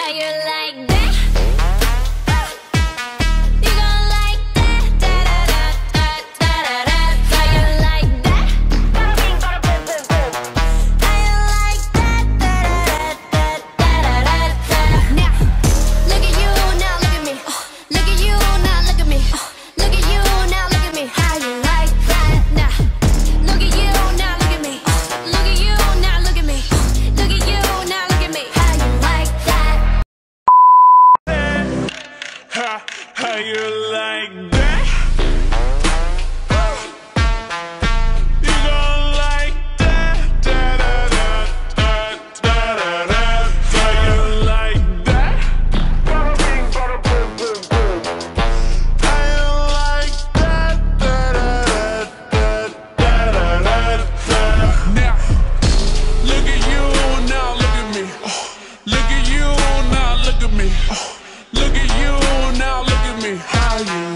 you like that? You gon' like that? Da da da da da da da. How you like that? How you like that? Da da da da da da da. Now, look at you, now look at me. Look at you, now look at me. Look at you, now look at me. How you like that? Now, look at you, now look at me. Look at you, now look at me. Look at you, now look at me. How you like that? How you like that? You gon' like that? Da da da da da da da. How you like that? How you like that? Da da da da da da da. Now, look at you, now look at me. Look at you, now look at me. Look at you, now look at me. How you